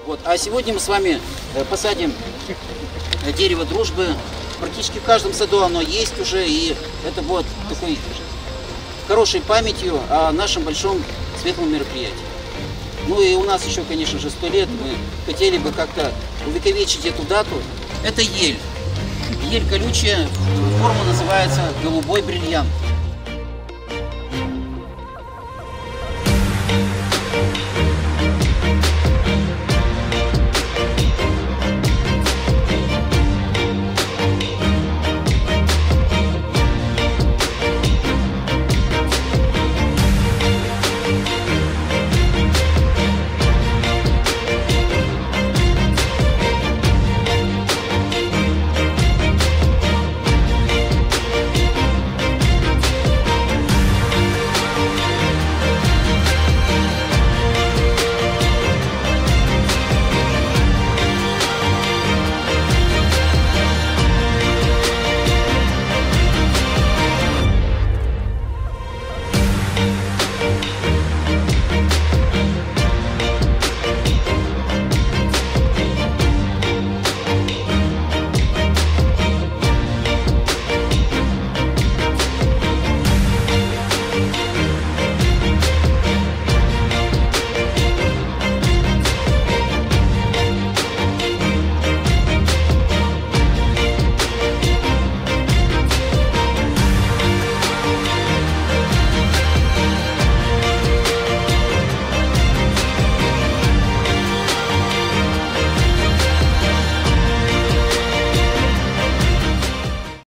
Вот. А сегодня мы с вами посадим дерево дружбы. Практически в каждом саду оно есть уже, и это будет такой хорошей памятью о нашем большом светлом мероприятии. Ну и у нас еще, конечно же, 100 лет. Мы хотели бы как-то увековечить эту дату. Это ель. Ель колючая, форма называется голубой бриллиант.